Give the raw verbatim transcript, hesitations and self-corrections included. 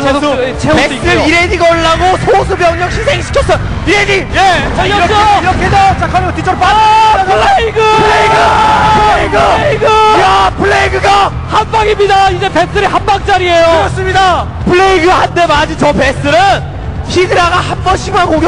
선수 베스를 이레디 걸라고 소수 병력 희생시켰어. 이레디. 예. 자, 이렇게 이렇게 자 카메라 뒤쪽으로 아, 빠져. 플레이그! 플레이그! 플레이그! 야, 플레이그가 한 방입니다. 이제 베슬이 한 방짜리예요. 그렇습니다. 플레이그 한 대 맞은 저 베스는 히드라가 한 번씩만 공격